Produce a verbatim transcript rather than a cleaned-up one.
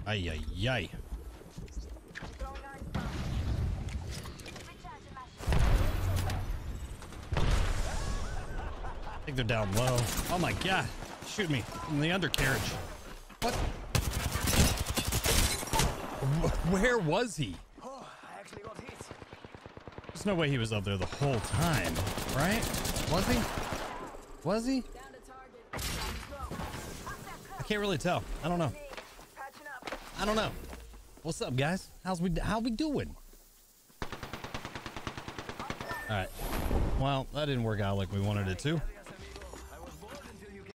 Ay, ay, ay. I think they're down low. Oh my God. Shoot me from the undercarriage. What? Where was he? Oh, I actually got hit. There's no way he was up there the whole time, right? Was he? Was he? I can't really tell. I don't know. I don't know. What's up, guys? How's we how we doing? All right. Well, that didn't work out like we wanted it to.